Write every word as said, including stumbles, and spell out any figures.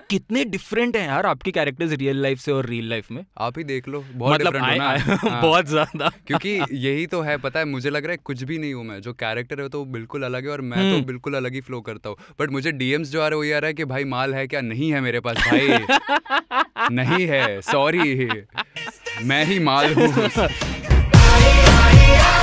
कितने डिफरेंट हैं यार आपके कैरेक्टर्स रियल लाइफ से और रियल लाइफ में। आप ही देख लो, बहुत मतलब डिफरेंट आए, हो ना। आए, बहुत ज्यादा। क्योंकि यही तो है, पता है मुझे लग रहा है कुछ भी नहीं हूँ मैं, जो कैरेक्टर है तो बिल्कुल अलग है और मैं तो बिल्कुल अलग ही फ्लो करता हूँ। बट मुझे डीएम्स जो आ रहे हैं वो ये आ रहा है कि भाई माल है क्या? नहीं है मेरे पास भाई, नहीं है, सॉरी, मैं ही माल हूँ।